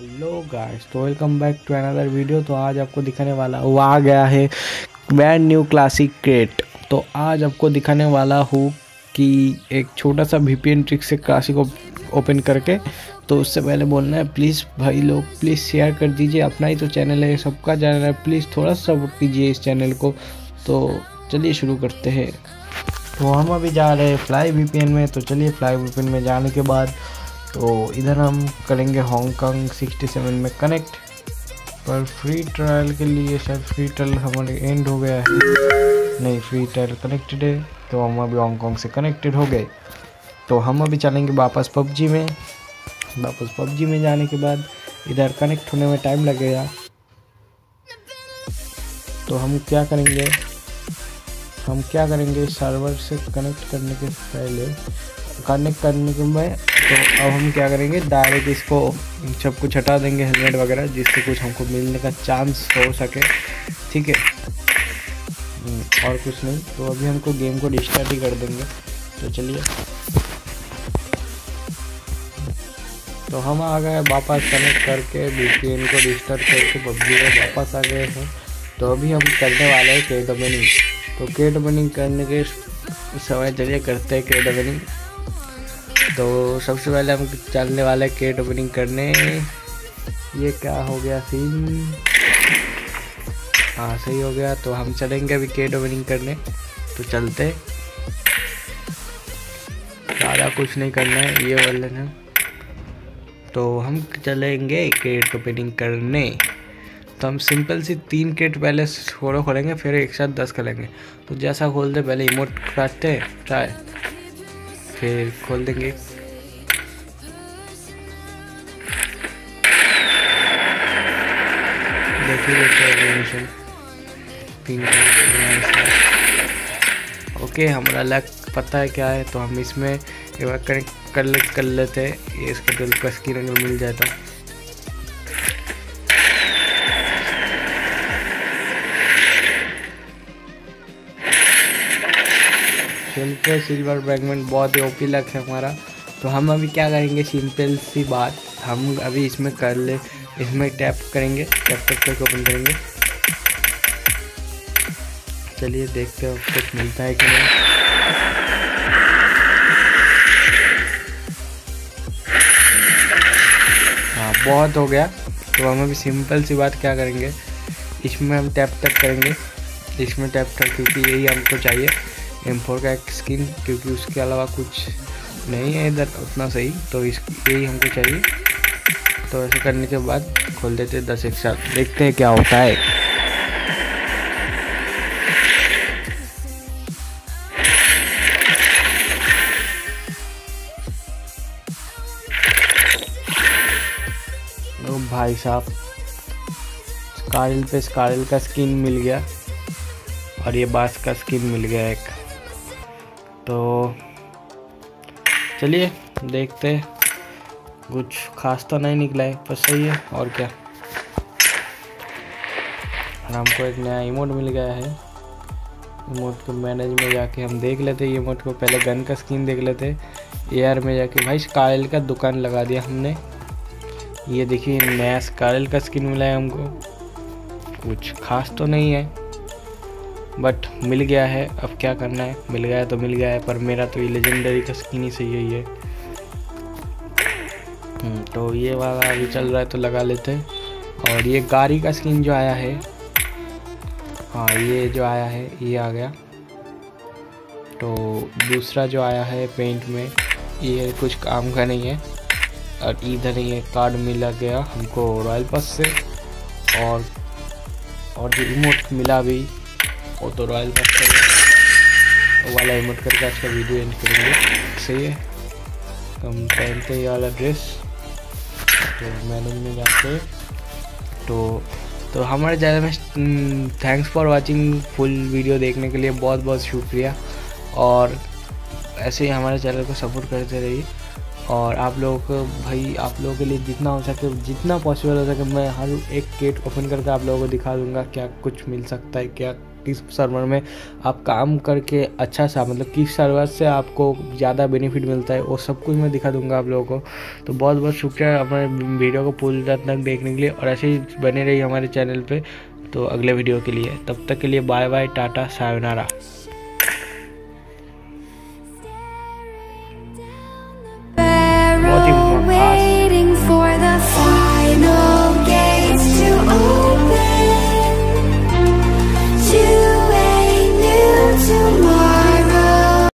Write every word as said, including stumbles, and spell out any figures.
Hello guys, तो welcome back to another video. तो आज आपको दिखाने वाला वो आ गया है ब्रांड न्यू क्लासिक क्रेट। तो आज आपको दिखाने वाला हूँ कि एक छोटा सा वीपीएन ट्रिक से क्लासिक ओपन करके। तो उससे पहले बोलना है, प्लीज़ भाई लोग प्लीज़ शेयर कर दीजिए। अपना ही तो चैनल है, सबका चैनल है, प्लीज़ थोड़ा सा सपोर्ट कीजिए इस चैनल को। तो चलिए शुरू करते हैं। तो हम अभी जा रहे हैं फ्लाई वीपीएन में। तो चलिए फ्लाई वीपीएन में जाने के बाद तो इधर हम करेंगे हांगकांग सिक्सटी सेवन में कनेक्ट। पर फ्री ट्रायल के लिए शायद फ्री ट्रायल हमारे एंड हो गया है, नहीं फ्री ट्रायल कनेक्टेड है। तो हम अभी हांगकांग से कनेक्टेड हो गए। तो हम अभी चलेंगे वापस पबजी में। वापस पबजी में जाने के बाद इधर कनेक्ट होने में टाइम लगेगा। तो हम क्या करेंगे हम क्या करेंगे सर्वर से कनेक्ट करने के पहले कनेक्ट करने के में तो अब हम क्या करेंगे, डायरेक्ट इसको सब कुछ हटा देंगे, हेलमेट वगैरह, जिससे कुछ हमको मिलने का चांस हो सके। ठीक है, और कुछ नहीं। तो अभी हमको गेम को रिस्टार्ट ही कर देंगे। तो चलिए, तो हम आ गए वापस कनेक्ट करके वीपीएन को रिस्टार्ट करके पबजी में वापस आ गए हैं। तो अभी हम करने वाले हैं केट ओपनिंग। तो केट ओपनिंग करने के समय चलिए करते हैं केट ओपनिंग। तो सबसे पहले हम चलने वाले केट ओपनिंग करने। ये क्या हो गया सीन? हाँ सही हो गया। तो हम चलेंगे अभी केट ओपनिंग करने। तो चलते, ज़्यादा कुछ नहीं करना है, ये वाले हैं। तो हम चलेंगे केट ओपनिंग करने। तो हम सिंपल सी तीन केट पहले छोड़ो खोलेंगे, फिर एक साथ दस खोलेंगे। तो जैसा खोलते पहले इमोट काटते हैं ट्राई, फिर खोल देंगे। देखिए पिंक। ओके, हमारा लक पता है क्या है। तो हम इसमें एक बार कनेक्ट कर ले कर लेते हैं। ये इसका दिल का स्क्रीन अगर मिल जाए तो सिंपल सिल्वर फ्रैगमेंट बहुत ही ओपी लक है हमारा। तो हम अभी क्या करेंगे, सिंपल सी बात, हम अभी इसमें कर ले इसमें टैप करेंगे, टैप टैप करके ओपन करेंगे। चलिए देखते हैं कुछ मिलता है कि नहीं। हाँ बहुत हो गया। तो हम अभी सिंपल सी बात क्या करेंगे, इसमें हम टैप टैप करेंगे, इसमें टैप टैप, क्योंकि यही हमको चाहिए एम फोर का एक स्किन, क्योंकि उसके अलावा कुछ नहीं है इधर उतना सही। तो इस यही हमको चाहिए। तो ऐसे करने के बाद खोल देते हैं दस एक साथ, देखते हैं क्या होता है। ओ भाई साहब, स्कारल पे स्कारल का स्किन मिल गया और ये बास का स्किन मिल गया एक। तो चलिए देखते, कुछ खास तो नहीं निकला है, पर सही है और क्या। और हमको एक नया इमोट मिल गया है। इमोट को मैनेज में जाके हम देख लेते हैं। इमोट को पहले गन का स्किन देख लेते, एयर में जाके। भाई स्कारल का दुकान लगा दिया हमने। ये देखिए नया स्कारल का स्किन मिला है हमको। कुछ खास तो नहीं है, बट मिल गया है। अब क्या करना है, मिल गया है तो मिल गया है। पर मेरा तो ये लेजेंडरी का स्किन ही सही है ये। तो ये वाला अभी चल रहा है तो लगा लेते हैं। और ये गाड़ी का स्किन जो आया है, हाँ ये जो आया है ये आ गया। तो दूसरा जो आया है पेंट में, ये कुछ काम का नहीं है। और इधर ये कार्ड मिला गया हमको रॉयल पास से। और और जो इमोट मिला भी वो तो रॉयल पास का वाला इमोट करके आज का वीडियो एंड करेंगे। सही है, तो हम पहनते ये वाला ड्रेस। तो मैनेज में जाते तो तो हमारे चैनल में thanks for watching. Full video देखने के लिए बहुत बहुत शुक्रिया। और ऐसे ही हमारे चैनल को सपोर्ट करते रहिए। और आप लोगों को भाई, आप लोगों के लिए जितना हो सके, जितना पॉसिबल हो सके, मैं हर एक केट ओपन करके आप लोगों को दिखा दूंगा क्या कुछ मिल सकता है, क्या किस सर्वर में आप काम करके अच्छा सा मतलब किस सर्वर से आपको ज़्यादा बेनिफिट मिलता है वो सब कुछ मैं दिखा दूंगा आप लोगों को। तो बहुत बहुत शुक्रिया हमारे वीडियो को पूरी तक देखने के लिए, और ऐसे ही बने रहिए हमारे चैनल पे तो अगले वीडियो के लिए। तब तक के लिए बाय बाय, टाटा, सायोनारा।